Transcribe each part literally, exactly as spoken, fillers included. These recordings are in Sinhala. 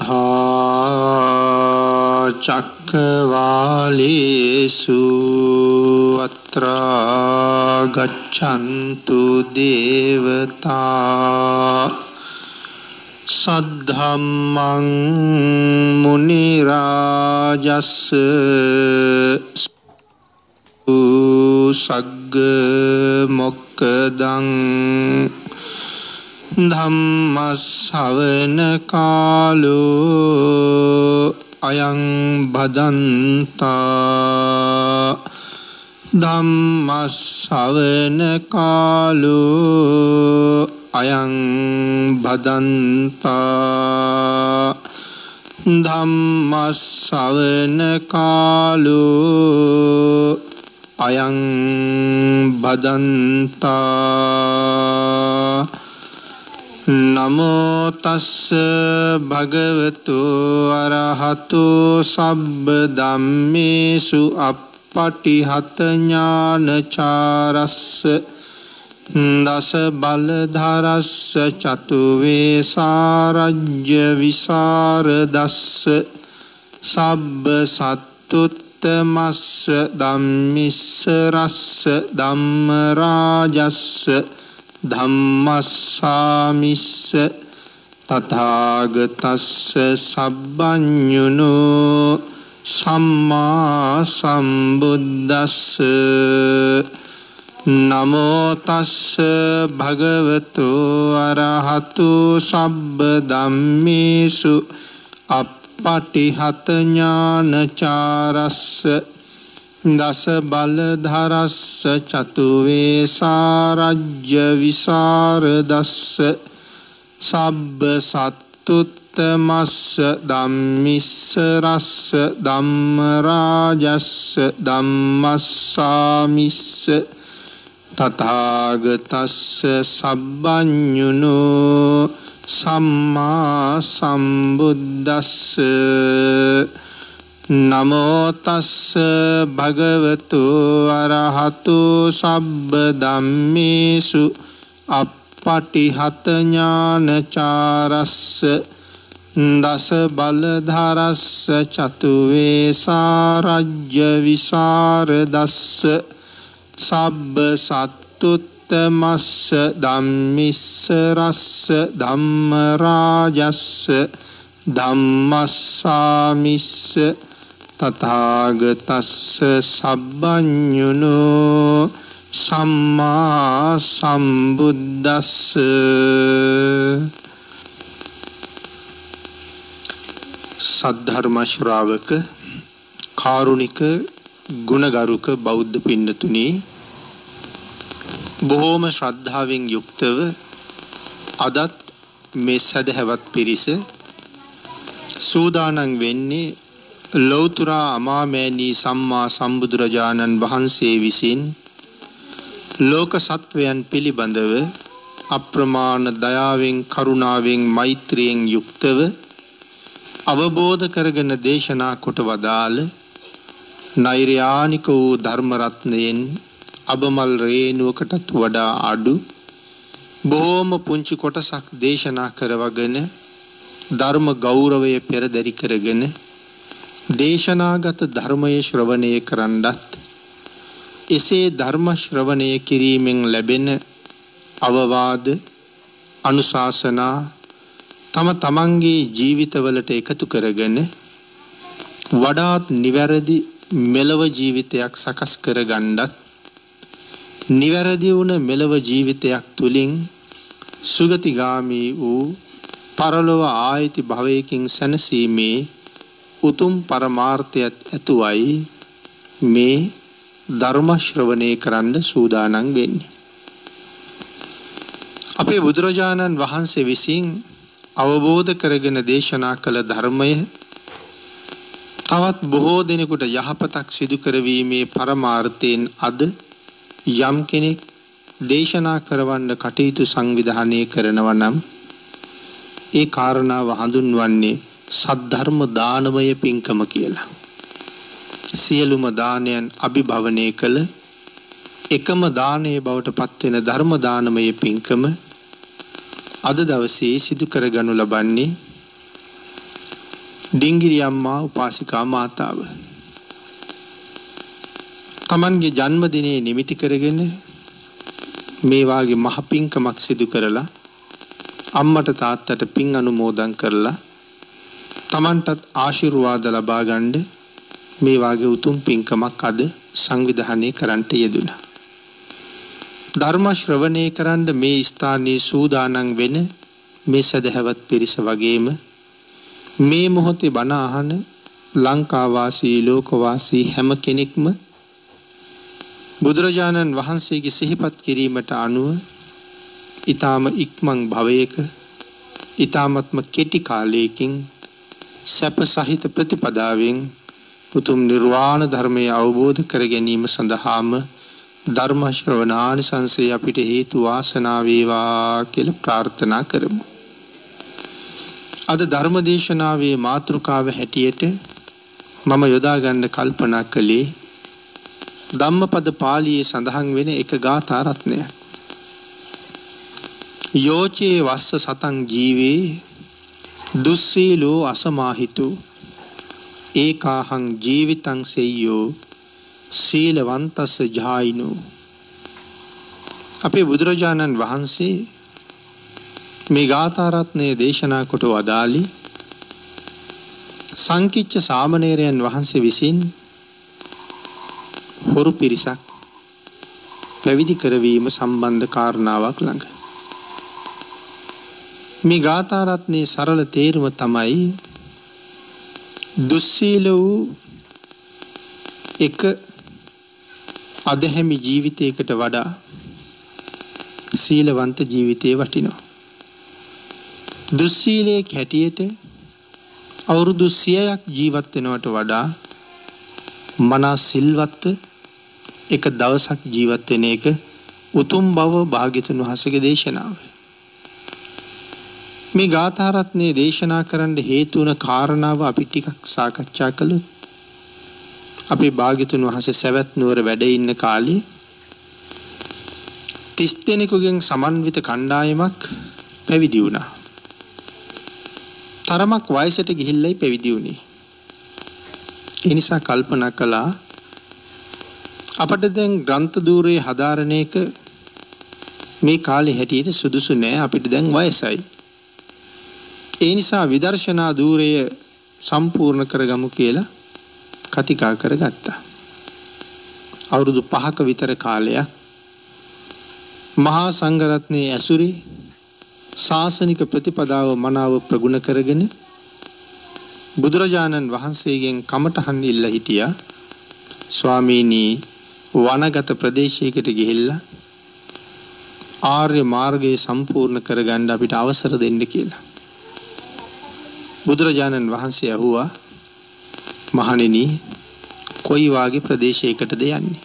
සද්ධා චක්කවාලේසු අත්‍රා ගච්ඡන්තු දේවතා සද්ධම්මං මුනි රාජස්ස සග්ග මොක්කදං ධම්ම ශ්‍රවණ කාලෝ අයං භදන්තා ධම්ම ශ්‍රවණ කාලෝ අයං භදන්තා ධම්ම ශ්‍රවණ කාලෝ අයං භදන්තා නමෝ තස්ස භගවතු අරහතු සබ්බ ධම්මේසු අප්පටිහත ඥානචාරස්ස දස බලධරස්ස චතු වේසාරජ්‍ය විසරදස්ස සබ්බ සත්තුත්තමස්ස ධම්මිස්ස රස්ස ධම්ම රාජස්ස ධම්මස්සාමිස්ස තථාගතස්ස සබ්බඤුනෝ සම්මා සම්බුද්දස්ස නමෝ තස්ස භගවතු අරහතු සබ්බ ධම්මේසු අප්පටිහත ඥානචාරස්ස දස බලධරස්ස චතු වේසාරජ්‍ය විසරදස්ස සබ්බ සත්තුත්තමස්ස ධම්මිස්ස රස්ස ධම්ම රාජස්ස ධම්මස්සාමිස්ස තථාගතස්ස සබ්බඤුනෝ සම්මා සම්බුද්දස්ස නමෝ තස්ස භගවතු අරහතු සබ්බ ධම්මේසු අප්පටිහත ඥානචාරස්ස දස බලධරස්ස චතු වේසාරජ්‍ය විසරදස්ස සබ්බ සත්තුත්තමස්ස ධම්මිස්ස රස්ස ධම්ම රාජස්ස ධම්මස්සාමිස්ස තථාගතස්ස සබ්බඤුනෝ සම්මා සම්බුද්දස්ස සද්ධර්ම ශ්‍රාවක කාරුණික ගුණගරුක බෞද්ධ පින්නතුනි බොහෝම ශ්‍රද්ධාවෙන් යුක්තව අදත් මේ සදහවත් පිරිස සූදානම් වෙන්නේ ලෞතර අමාමෑණී සම්මා සම්බුදුරජාණන් වහන්සේ විසින් ලෝක සත්වයන් පිළිබඳව අප්‍රමාණ දයාවෙන් කරුණාවෙන් මෛත්‍රියෙන් යුක්තව අවබෝධ කරගෙන දේශනා කොට වදාළ නෛර්යානික වූ ධර්ම රත්නයෙන් අබමල් රේණුවකටත් වඩා අඩු බොහෝම පුංචි කොටසක් දේශනා කරවගෙන ධර්ම ගෞරවය පෙරදරි කරගෙන දේශනාගත ධර්මයේ ශ්‍රවණය කරන්නත් එසේ ධර්ම ශ්‍රවණය කිරීමෙන් ලැබෙන අවවාද අනුශාසනා තම තමන්ගේ ජීවිතවලට එකතු කරගෙන වඩාත් නිවැරදි මෙලව ජීවිතයක් සකස් කරගන්නත් නිවැරදි වුණ මෙලව ජීවිතයක් තුලින් සුගතිගාමී වූ පරලොව ආයති භවයකින් සැනසීමේ උතුම් පරමාර්ථයත් ඇතුවයි මේ ධර්ම ශ්‍රවණය කරන්න සූදානම් වෙන්නේ. අපේ බුදුරජාණන් වහන්සේ විසින් අවබෝධ කරගෙන දේශනා කළ ධර්මය තවත් බොහෝ දෙනෙකුට යහපතක් සිදු කරවීමේ පරමාර්ථයෙන් අද යම් කෙනෙක් දේශනා කරවන්න කටයුතු සංවිධානය කරනවා නම් ඒ කාරණාව හඳුන්වන්නේ සද්ධර්ම දානමය පින්කම කියලා. සියලුම දානයන් අභිභවනය කළ එකම දානයේ බවට පත්වෙන ධර්ම දානමය පින්කම අද දවසේ සිදු කරගනු ලබන්නේ ඩිංගිරි අම්මා උපාසිකා මාතාව තමන්ගේ ජන්මදිනයේ නිමිති කරගෙන මේ වාගේ මහ පිංකමක් සිදු කරලා අම්මට තාත්තට පින් අනුමෝදන් කරලා තමන්ටත් ආශිර්වාද ලබා ගන්න මේ වාගේ උතුම් පින්කමක් අද සංවිධානය කරන්නට යෙදුණා. ධර්ම ශ්‍රවණය කරන්න මේ ස්ථානයේ සූදානම් වෙන මේ සදහවත් පිරිස වගේම මේ මොහොතේ බණ අහන ලංකා වාසී ලෝක වාසී හැම කෙනෙක්ම බුදුරජාණන් වහන්සේගේ සිහිපත් කිරීමට අනුව ඊ타ම ඉක්මන් භවයක ඊ타මත්ම කෙටි කාලයකින් සැප සහිත ප්‍රතිපදාවෙන් උතුම් නිර්වාණ ධර්මය අවබෝධ කර ගැනීම සඳහාම ධර්ම ශ්‍රවණානිසංසය අපිට හේතු වාසනා වේවා කියලා ප්‍රාර්ථනා කරමු. අද ධර්ම දේශනාවේ මාතෘකාව හැටියට මම යොදා ගන්න කල්පනා කළේ ධම්මපද පාළියේ සඳහන් වෙන එක ගාථා රත්නයක්. යෝචේ වස්ස සතං ජීවේ දුස්සීලෝ අසමාහිතෝ ඒකාහං ජීවිතං සෙය්‍යෝ සීලවන්තස්ස ජායිනෝ. අපේ බුදුරජාණන් වහන්සේ මේ ගාථා රත්නයේ දේශනා කොට වදාළි සංකිච්ඡ සාමණේරයන් වහන්සේ විසින් හොරු පිරිසක් පැවිදි කරවීම සම්බන්ධ කාරණාවක් ළඟ. මේ ගාථා රත්නයේ සරල තේරුම තමයි දුස්සීල වූ එක අධහැමි ජීවිතයකට වඩා සීලවන්ත ජීවිතේ වටිනවා. දුස්සීලයේ හැටියට අවුරුදු සියයක් ජීවත් වෙනවට වඩා මනා සිල්වත් එක දවසක් ජීවත් වෙන එක උතුම් බව භාග්‍යතුන් වහන්සේගේ දේශනාව. මේ ගාථා රත්නයේ දේශනා කරන්න හේතු වන කාරණාව අපි ටිකක් සාකච්ඡා කළොත් අපේ භාග්‍යතුන් වහන්සේ සවැත් නුවර වැඩ ඉන්න කාලේ තිස් දෙනෙකුගෙන් සමන්විත කණ්ඩායමක් පැවිදි වුණා. තරමක් වයසට ගිහිල්ලයි පැවිදි වුණේ. ඒ නිසා කල්පනා කළා අපිට දැන් ග්‍රන්ථ ධූරේ හදාරණ එක මේ කාලේ හැටියට සුදුසු නෑ, අපිට දැන් වයසයි. ඒ නිසා විදර්ශනා ධූරය සම්පූර්ණ කරගමු කියලා කතිකා කරගත්තා. අවුරුදු පහක විතර කාලයක් මහා සංඝරත්නයේ ඇසුරේ ශාසනික ප්‍රතිපදාව මනාව ප්‍රගුණ කරගෙන බුදුරජාණන් වහන්සේගෙන් කමඨහන් ඉල්ල හිටියා. ස්වාමීනි, වනගත ප්‍රදේශයකට ගිහිල්ලා ආර්ය මාර්ගය සම්පූර්ණ කරගන්න අපිට අවසර දෙන්න කියලා. බුදුරජාණන් වහන්සේ අහුවා, මහණෙනි, කොයි වාගේ ප්‍රදේශයකටද යන්නේ?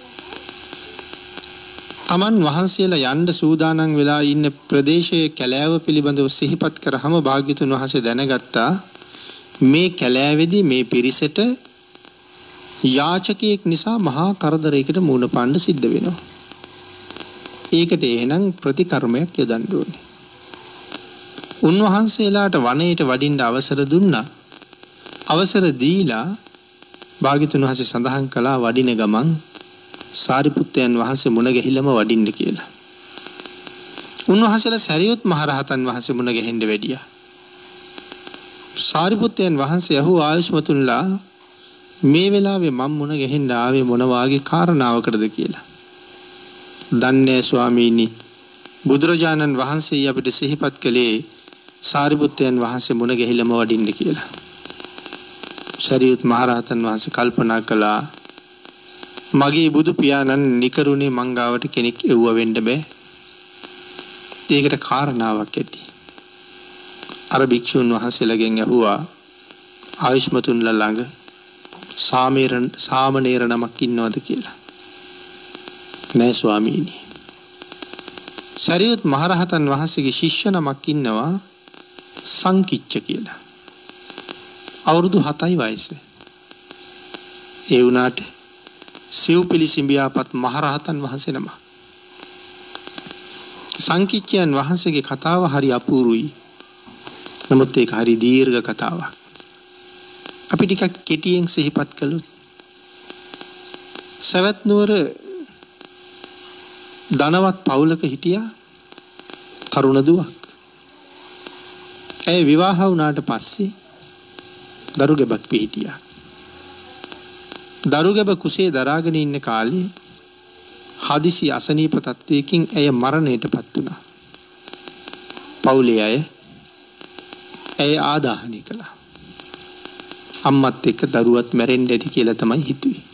තමන් වහන්සේලා යන්න සූදානම් වෙලා ඉන්න ප්‍රදේශයේ කැලෑව පිළිබඳව සිහිපත් කරාම භාග්‍යතුන් වහන්සේ දැනගත්තා මේ කැලෑවේදී මේ පිරිසට යාචකයෙක් නිසා මහා කරදරයකට මුහුණ පාන්න සිද්ධ වෙනවා. ඒකට එහෙනම් ප්‍රතිකර්මයක් යොදන්න ඕනේ. උන්වහන්සේලාට වනයේට වඩින්න අවසර දුන්නා. අවසර දීලා භාග්‍යතුන් වහන්සේ සඳහන් කළා වඩින ගමන් සාරිපුත්තයන් වහන්සේ මුණ ගැහිලම වඩින්න කියලා. උන්වහන්සේලා සරියුත් මහරහතන් වහන්සේ මුණ ගැහෙන්න වැඩියා. සාරිපුත්තයන් වහන්සේ අහුව ආයුෂ්මතුන්ලා මේ වෙලාවේ මම මුණ ගැහෙන්න ආවේ මොන වාගේ කාරණාවකටද කියලා. දන්නේ ස්වාමීනි, බුදුරජාණන් වහන්සේ අපිට සිහිපත් කළේ සාරිපුත්තයන් වහන්සේ මුණ ගැහිලම වඩින්න කියලා. සරියුත් මහරහතන් වහන්සේ කල්පනා කළා, මගේ බුදු පියාණන් නිකරුණේ මංගාවට කෙනෙක් එව්ව වෙන්න බෑ. ඒකට කාරණාවක් ඇති. අර භික්ෂුන් වහන්සේලාගෙන් ඇහුවා, ආයුෂ්මතුන්ලා ළඟ සාමීරන් සාමණේර නමක් ඉන්නවද කියලා. නෑ ස්වාමීනි. සරියුත් මහරහතන් වහන්සේගේ ශිෂ්‍ය නමක් ඉන්නවා, සංකිච්ඡ කියලා. අවුරුදු හතයි වයස. ඒ වුණාට සිව්පිලි සිඹියාපත් මහරහතන් වහන්සේ නම. සංකිච්ඡයන් වහන්සේගේ කතාව හරි අපූරුයි. නමුත් ඒක හරි දීර්ඝ කතාවක්. අපි ටිකක් කෙටියෙන් සිහිපත් කළොත් සවැත් නුවර ධනවත් පවුලක හිටියා තරුණ දුවක්. ඇය විවාහ වුණාට පස්සේ දරු ගැබක් පිහිටියා. දරු ගැබ කුසේ දරාගෙන ඉන්න කාලේ හදිසි අසනීප තත්ත්වයකින් ඇය මරණයටපත් වුණා. පවුලේ අය ඇය ආදාහනය කළා. අම්මත් එක්ක දරුවත් මැරෙන්න ඇති කියලා තමයි හිතුවේ.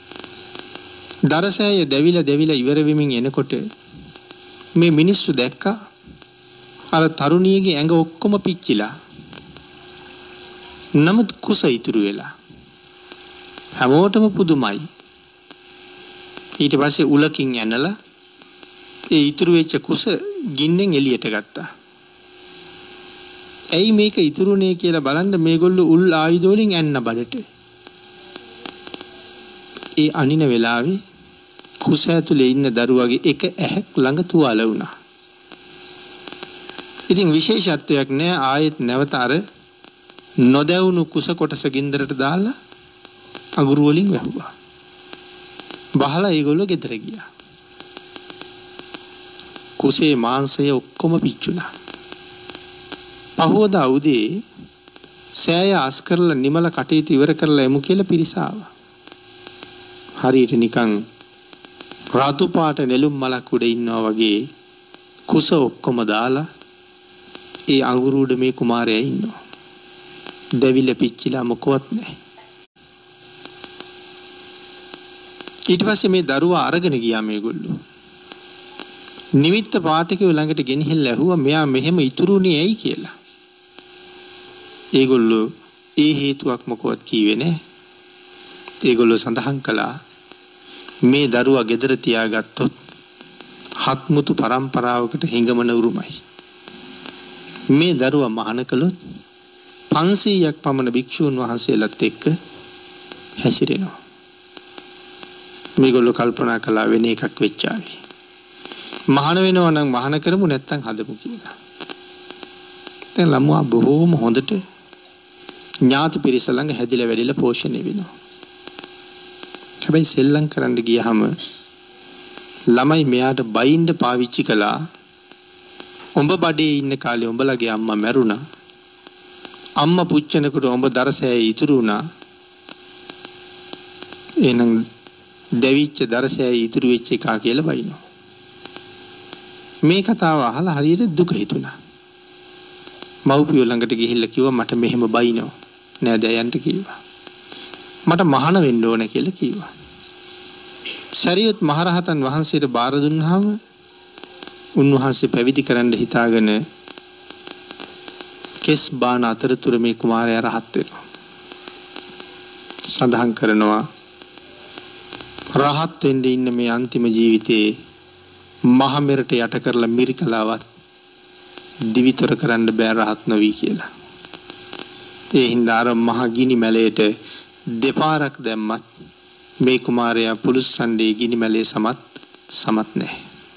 දරසෑය දැවිලා දැවිලා ඉවර වෙමින් එනකොට මේ මිනිස්සු දැක්කා අර තරුණියගේ ඇඟ ඔක්කොම පිච්චිලා. නමුත් කුස ඉතුරු වෙලා. හැමෝටම පුදුමයි. ඊට පස්සේ උලකින් ඇනලා ඒ ඉතුරු වෙච්ච කුස ගින්නෙන් එළියට ගත්තා. ඇයි මේක ඉතුරුනේ කියලා බලන්න මේගොල්ලෝ උල් ආයුධ වලින් ඇන්න බඩට. ඒ අනින වෙලාවේ කුස ඇතුලේ ඉන්න දරුවාගේ එක ඇහැක් ළඟ තුවාල වුණා. ඉතින් විශේෂත්වයක් නෑ ආයෙත් නැවත අර නොදැවුණු කුස කොටස ගින්දරට දාලා අඟුරු වලින් වැහුවා. බහලා ඒගොල්ලෝ ගෙදර ගියා. කුසේ මාංශය ඔක්කොම පිච්චුණා. පහවදා උදේ සෑය අස් කරලා නිමල කටයුතු ඉවර කරලා එමු කියලා පිරිස ආවා. හරියට නිකන් රතු පාට නෙළුම් මලක් උඩ ඉන්නවා වගේ කුස ඔක්කොම දාලා ඒ අඟුරු උඩ මේ කුමාරයා ඉන්නවා. දෙවිල පිච්චිලා මොකවත් නැහැ. ඊට පස්සේ මේ දරුවා අරගෙන ගියා මේගොල්ලෝ. නිමිත්ත පාඨකයෝ ළඟට ගෙනහිල්ලා ඇහුවා මෙයා මෙහෙම ඉතුරුනේ ඇයි කියලා. ඒගොල්ලෝ ඒ හේතුවක් මොකවත් කීවේ නැහැ. ඒගොල්ලෝ සඳහන් කළා මේ දරුවා ගෙදර තියාගත්තොත් හත්මුතු පරම්පරාවකට හිඟමන උරුමයි. මේ දරුවා මහාන කළොත් පන්සීයක් පමණ භික්ෂූන් වහන්සේලාත් එක්ක හැසිරෙනවා. මේගොල්ලෝ කල්පනා කළා වෙන එකක් වෙච්චාවි. මහාන වෙනවා නම් මහාන කරමු නැත්තම් හදමු කියලා. දැන් ළමුවා බොහෝම හොඳට ඥාති පිරිස ළඟ හැදිලා වැඩිලා පෝෂණය වෙනවා. හැබැයි සෙල්ලම් කරන්න ගියහම ළමයි මෙයාට බයින්ඩ පාවිච්චි කළා. උඹ බඩේ ඉන්න කාලේ උඹලගේ අම්මා මැරුණා. අම්මා පුච්චනකොට උඹ දරසෑය ඉතුරු වුණා. එහෙනම් දෙවිච්ච දරසෑය ඉතුරු වෙච්ච එකා කියලා බයිනවා. මේ කතාව අහලා හරියට දුක හිතුණා. මව්පියෝ ළඟට ගිහිල්ලා කිව්වා මට මෙහෙම බයිනවා. නෑ දයන්ට කිව්වා. මට මහාන වෙන්න ඕන කියලා කිව්වා. සරියුත් මහරහතන් වහන්සේට බාර දුන්නාම උන්වහන්සේ පැවිදි කරන්න හිතාගෙන කෙස් බාන අතරතුර මේ කුමාරයා රහත් වෙනවා. සඳහන් කරනවා රහත් වෙන්න ඉන්න මේ අන්තිම ජීවිතේ මහ මෙරට යට කරලා මිරිකලාවත් දිවිතර කරන්න බෑ රහත් නොවි කියලා. ඒ හින්දා අර මහ ගිනි මැලයට දෙපාරක් දැම්මත් මේ කුමාරයා පුලුස්සන්ඩේ ගිනි මැලේ සමත් සමත් නැහැ.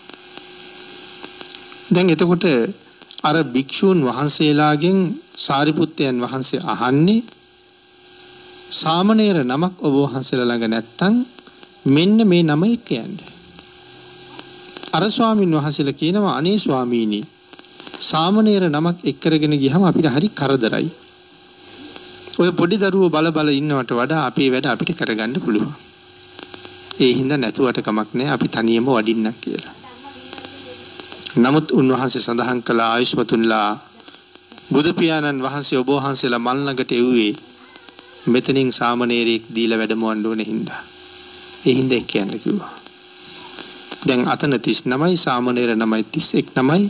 දැන් එතකොට අර භික්ෂූන් වහන්සේලාගෙන් සාරිපුත්තයන් වහන්සේ අහන්නේ සාමණේර නමක් ඔබ වහන්සේලා ළඟ නැත්තම් මෙන්න මේ නම එක්ක යන්න. අර ස්වාමීන් වහන්සේලා කියනවා අනේ ස්වාමීනි සාමණේර නමක් එක් කරගෙන ගියහම අපිට හරි කරදරයි. ඔය පොඩි දරුවෝ බල බල ඉන්නවට වඩා අපේ වැඩ අපිට කරගන්න පුළුවන්. ඒ හින්දා නැතුවට කමක් නැහැ අපි තනියම වඩින්නක් කියලා. නමුත් උන්වහන්සේ සඳහන් කළ ආයුෂ්මතුන්ලා බුදු පියාණන් වහන්සේ ඔබ වහන්සේලා මල් ළඟට එව්වේ මෙතනින් සාමණේරයෙක් දීලා වැඩමවන්න ඕනේ හින්දා. ඒ හින්දා එක්ක යන්න කිව්වා. දැන් අතන තිස් නවයි සාමණේර නමයි තිස් එක් නමයි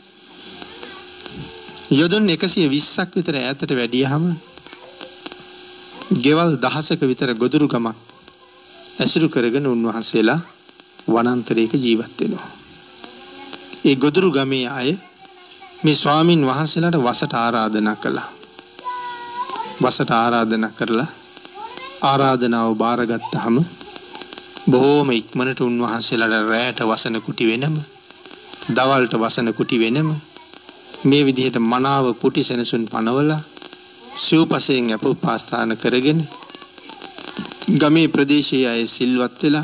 යොදුන් එකසිය විස්සක් විතර ඈතට වැඩියහම ගෙවල් දහසක විතර ගොදුරු ගමක් ඇසුරු කරගෙන උන්වහන්සේලා වනාන්තරයක ජීවත් වෙනවා. ඒ ගොදුරු ගමේ අය මේ ස්වාමින් වහන්සේලාට වසට ආරාධනා කළා. වසට ආරාධනා කරලා ආරාධනාව බාරගත්තාම බොහෝම ඉක්මනට උන්වහන්සේලාට රැයට වසන කුටි වෙනම දවල්ට වසන කුටි වෙනම මේ විදිහට මනාව කුටි සෙනසුන් පනවලා සිව්පසයෙන් අප උපස්ථාන කරගෙන ගමේ ප්‍රදේශයේ අය සිල්වත් වෙලා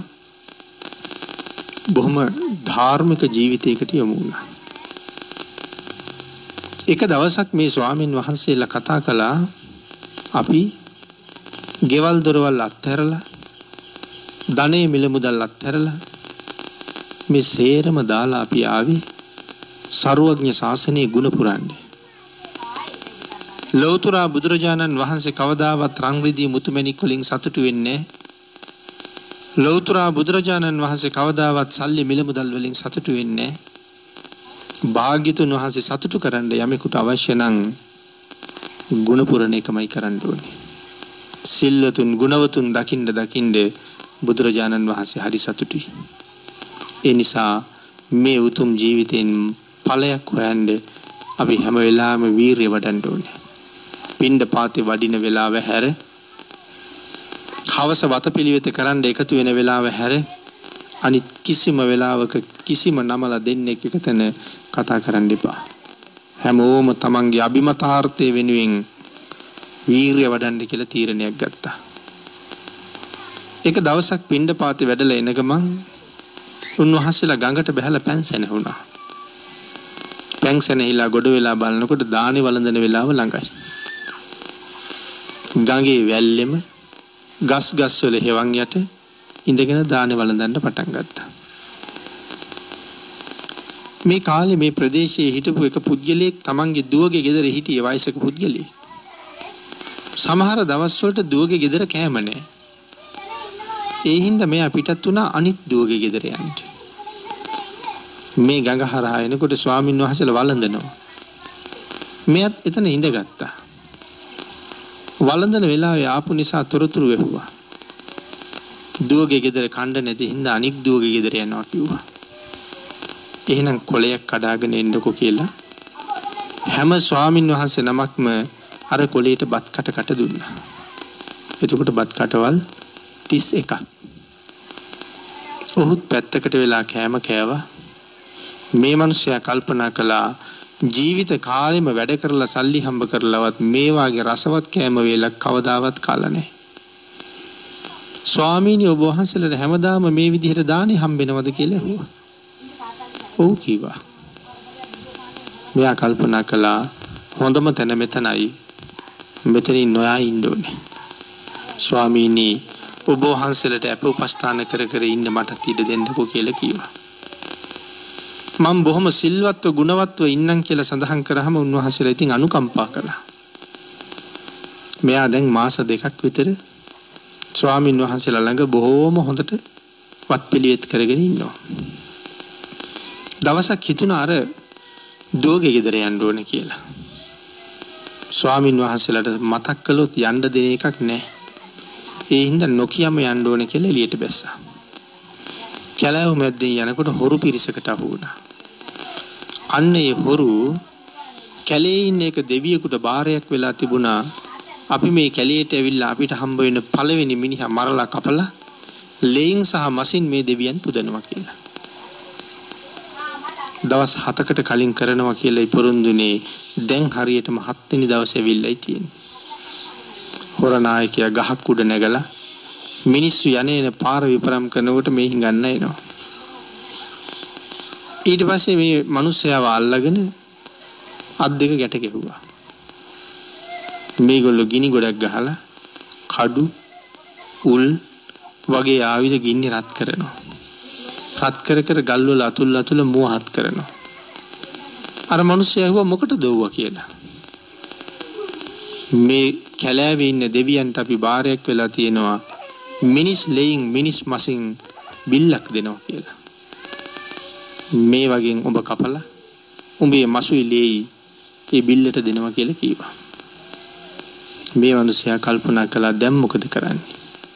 බොහොම ධාර්මික ජීවිතයකට යොමු වුණා. එක දවසක් මේ ස්වාමින් වහන්සේලා කතා කළා අපි ගෙවල් දොරවල් අත්හැරලා ධනෙ මිල මුදල් අත්හැරලා මේ සේරම දාලා අපි ආවේ සර්වඥ ශාසනයේ ගුණ පුරන්නේ. ලෞතර බුදුරජාණන් වහන්සේ කවදාවත් රන් රිදී මුතුමැණික් වලින් සතුටු වෙන්නේ නැහැ. ලෞතර බුදුරජාණන් වහන්සේ කවදාවත් සල්ලි මිල මුදල් වලින් සතුටු වෙන්නේ නැහැ. භාග්‍යතුන් වහන්සේ සතුටු කරන්න යමෙකුට අවශ්‍ය නම් ගුණ පුරණ එකමයි කරන්න ඕනේ. සිල්වතුන් ගුණවතුන් දකින්න දකින්න බුදුරජාණන් වහන්සේ හරි සතුටුයි. ඒ නිසා මේ උතුම් ජීවිතෙන් ඵලයක් හොයන්න අපි හැම වෙලාවෙම වීරිය වඩන්න ඕනේ. පින්ඩ පාතේ වඩින වෙලාව හැර හවස වතපිළිවෙත කරන්න එකතු වෙන වෙලාව හැර අනිත් කිසිම වෙලාවක කිසිම නමලා දෙන්නෙක් එකතන කතා කරන්න එපා. හැමෝම තමන්ගේ අභිමතාර්ථය වෙනුවෙන් වීරිය වඩන්න කියලා තීරණයක් ගත්තා. එක දවසක් පින්ඩ පාතේ වැඩලා එන ගමන් උන්වහන්සේලා ගඟට බහැලා පැන්සෙන වුණා. පැන්සෙනහිලා ගොඩ වෙලා බලනකොට දානි වළඳන වෙලාව ළඟයි. ගඟේ වැල්ලෙම ගස් ගස් වල හේවන් යට ඉඳගෙන දානි වළඳන්න පටන් ගත්තා. මේ කාලේ මේ ප්‍රදේශයේ හිටපු එක පුද්ගලයෙක් තමන්ගේ දුවගේ ගෙදර හිටියේ වයසක පුද්ගලයෙක්. සමහර දවස් වලට දුවගේ ගෙදර කෑම නැහැ. ඒ හින්දා මෙයා පිටත් වුණා අනිත් දුවගේ ගෙදර යන්න. මේ ගඟ හරහා එනකොට ස්වාමින් වහන්සේලා වළඳනවා. මෙයාත් එතන ඉඳගත්තා. වළඳන වෙලාවේ ආපු නිසා තොරතුරු වෙහුවා. දුවගේ ගෙදර කණ්ඩ නැති හින්දා අනික් දුවගේ ගෙදර යනවා කිව්වා. එහෙනම් කොලයක් කඩාගෙන එන්නකෝ කියලා හැම ස්වාමින් වහන්සේ නමක්ම අර කොලේට බත් කට කට දුන්නා. එතකොට බත් කටවල් තිස් එකක්. ඔහුත් පැත්තකට වෙලා කෑම කෑවා. මේ මිනිසයා කල්පනා කළා ජීවිත කාලෙම වැඩ කරලා සල්ලි හම්බ කරලවත් මේ වාගේ රසවත් කෑම වේලක් කවදාවත් කාලා නැහැ. ස්වාමීනි ඔබ වහන්සේලාට හැමදාම මේ විදිහට දානි හම්බෙනවද කියලා ඇහුවා. ඔව් කිව්වා. මෙයා කල්පනා කළා හොඳම තැන මෙතනයි. මෙතනින් නොයා ඉන්න ඕනේ. ස්වාමීනි ඔබ වහන්සේලාට අප උපස්ථාන කර කර ඉන්න මට ඉඩ දෙන්නකෝ කියලා කිව්වා. මම බොහොම සිල්වත්ව ගුණවත්ව ඉන්නම් කියලා සඳහන් කරාම උන්වහන්සේලා ඉතින් අනුකම්පා කළා. මෙයා දැන් මාස දෙකක් විතර ස්වාමින් වහන්සේලා ළඟ බොහොම හොඳට වත්පිළිවෙත් කරගෙන ඉන්නවා. දවසක් හිතුණා අර දුවගේ ගෙදර යන්න ඕනේ කියලා. ස්වාමින් වහන්සේලාට මතක් කළොත් යන්න දෙන එකක් නැහැ. ඒ හින්දා නොකියම යන්න ඕනේ කියලා එළියට බැස්සා. කැලෑව මැද්දෙන් යනකොට හොරු පිරිසකට අහු වුණා. අන්න ඒ හොරු කැලේ ඉන්න එක දෙවියෙකුට බාරයක් වෙලා තිබුණා. අපි මේ කැලේට ඇවිල්ලා අපිට හම්බ වෙන පළවෙනි මිනිහා මරලා කපලා ලේන් සහ මසින් මේ දෙවියන් පුදනවා කියලා. දවස් හතකට කලින් කරනවා කියලා ඉපොරුන්දුනේ දැන් හරියටම හත් වෙනි දවසේ ඇවිල්ලායි තියෙන්නේ. හොරනායකයා ගහක් උඩ නැගලා මිනිස්සු යන්නේ පාර විපරම් කරනකොට මේ හිඟන්න එනවා. ඊට පස්සේ මේ මිනිස්සයාව අල්ලගෙන අත් දෙක ගැට ගැහුවා. මේගොල්ලෝ ගිනි ගොඩක් ගහලා කඩු උල් වගේ ආයුධ ගින්නි රත් කරනවා. රත් කර කර ගල් වල අතුල් අතුල මුවහත් කරනවා. අර මිනිස්සයා ඇහුවා මොකටද ඕවා කියලා. මේ කැලෑවේ ඉන්න දෙවියන්ට අපි බාරයක් වෙලා තියෙනවා. මිනිස් ලෙයින් මිනිස් මසින් බිල්ලක් දෙනවා කියලා. මේ වගේ ඔබ කපලා උඹේ මසුයි ලේයි ඒ බිල්ලට දෙනවා කියලා කිව්වා. මේ මිනිසයා කල්පනා කළා දැන් මොකද කරන්නේ?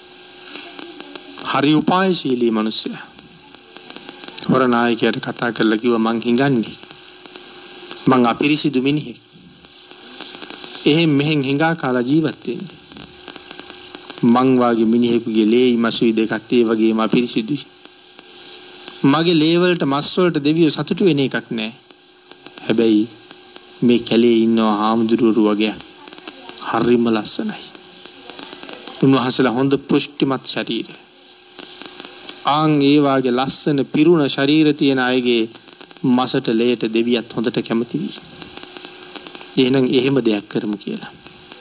හරි උපායශීලී මිනිසයා. හොරනායකයාට කතා කරලා කිව්වා මං හිඟන්නේ. මං අපිරිසිදු මිනිහෙක්. එහෙන් මෙහෙන් හිඟා කාලා ජීවත් වෙන්නේ. මං වාගේ මිනිහෙකුගේ ලේයි මසුයි දෙකත් ඒ වගේම අපිරිසිදුයි. මගේ ලේ වලට මස් වලට දෙවියෝ සතුටු වෙන එකක් නෑ. හැබැයි මේ කැලේ ඉන්නවා හාමුදුරුවෝ වගේ හරිම ලස්සනයි. උන්වහන්සේලා හොඳ පුෂ්ටිමත් ශරීරය. ආන් ඒ වාගේ ලස්සන පිරුණ ශරීර තියෙන අයගේ මසට ලේට දෙවියත් හොඳට කැමති වී. එහෙනම් එහෙම දෙයක් කරමු කියලා.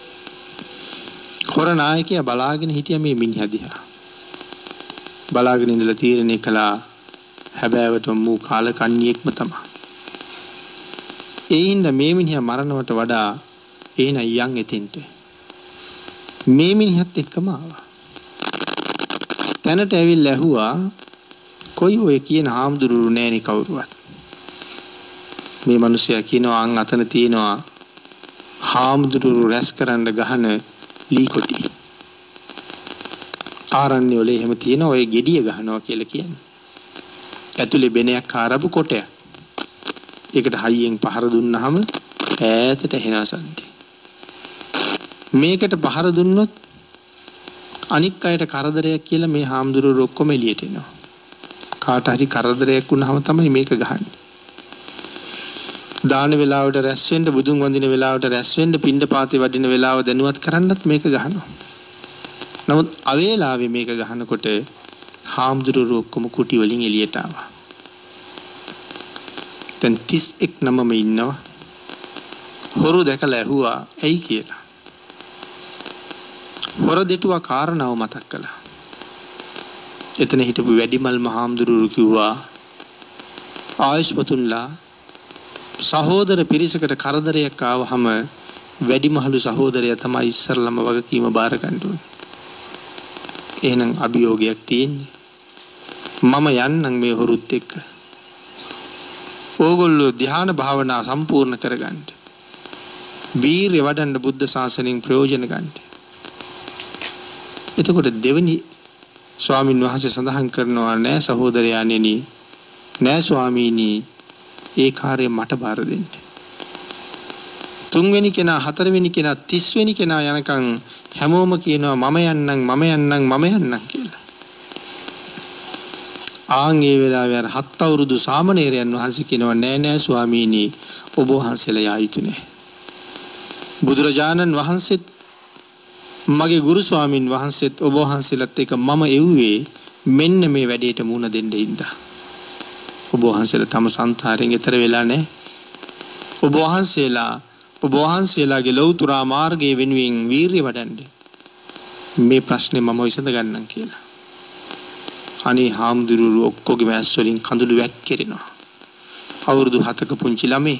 හොර නායකයා බලාගෙන හිටියා මේ මිනිහා දිහා. බලාගෙන ඉඳලා තීරණය කළා හැබෑවට මූ කාලකන්ණියෙක්ම තමයි. ඒ හින්දා මේ මිනිහා මරණවට වඩා එහෙනම් යන් එතෙන්ට. මේ මිනිහත් එක්කම ආවා. තැනට ඇවිල්ලා ඇහුවා කොයි ඔය කියන හාමුදුරුවෝ නෑනේ කවුරුවත්. මේ මිනිසයා කියනවා අන් අතන තියෙනවා හාමුදුරුවෝ රැස් කරන්න ගහන ලී කොටි. ආරණ්‍ය වල එහෙම තියෙන ඔය gediya ගහනවා කියලා කියන්නේ. ඇතුලේ බෙනයක් ආරපු කොටයක්. ඒකට හයියෙන් පහර දුන්නාම ඈතට එනවා සද්ද. මේකට පහර දුන්නොත් අනික් අයට කරදරයක් කියලා මේ හාමුදුරුවෝ ඔක්කොම එළියට එනවා. කාට හරි කරදරයක් වුණාම තමයි මේක ගහන්නේ. දාන වේලාවට රැස් වෙන්න බුදුන් වඳින වේලාවට රැස් වෙන්න පිණ්ඩපාතේ වඩින වේලාව දැනුවත් කරන්නත් මේක ගහනවා. නමුත් අවේලාවේ මේක ගහනකොට හාමුදුරුවෝ ඔක්කොම කුටි වලින් එළියට ආවා. දැන් තිස් එක් නමම ඉන්නවා. හොරු දැකලා ඇහුවා ඇයි කියලා. හොර දෙටුවා කාරණාව මතක් කළා. එතන හිටපු වැඩිමල් මහාමුදුරුවෝ කිව්වා ආයුෂ්මතුන්ලා සහෝදර පිරිසකට කරදරයක් ආවහම වැඩිමහලු සහෝදරයා තමයි ඉස්සරළම වගකීම බාර ගන්න ඕනේ. එහෙනම් අභියෝගයක් තියෙන්නේ. මම යන්නම් මේ හොරුත් එක්ක. ඕගොල්ලෝ ධ්‍යාන භාවනා සම්පූර්ණ කරගන්න. වීරිය වඩන්න බුද්ධ ශාසනයෙන් ප්‍රයෝජන ගන්න. එතකොට දෙවෙනි ස්වාමින් වහන්සේ සඳහන් කරනවා නෑ සහෝදරයාණෙනි නෑ ස්වාමීනි ඒ කාර්යය මට බාර දෙන්න. තුන්වෙනි කෙනා හතරවෙනි කෙනා තිස්වෙනි කෙනා යනකම් හැමෝම කියනවා මම යන්නම් මම යන්නම් මම යන්නම් කියලා. ආන් ඒ වෙලාවේ අර හත් අවුරුදු සාමණේරයන් වහන්සේ කියනවා නෑ නෑ ස්වාමීනි ඔබ වහන්සේලා යා යුතු නෑ. බුදුරජාණන් වහන්සේත් මගේ ගුරු ස්වාමින් වහන්සේත් ඔබ වහන්සේලාත් එක්ක මම එව්වේ මෙන්න මේ වැඩේට මුණ දෙන්න ඉඳා. ඔබ වහන්සේලා තම සංසාරයෙන් එතර වෙලා නැහැ. ඔබ වහන්සේලා ඔබ වහන්සේලාගේ ලෞතර මාර්ගයේ වෙනුවෙන් වීරිය වඩන්න. මේ ප්‍රශ්නේ මම විසඳ ගන්නම් කියලා. අනේ හාමුදුරුවෝ ඔක්කොගේ මැස් වලින් කඳුළු වැක්කිරෙනවා. අවුරුදු හතක පුංචි ළමයි.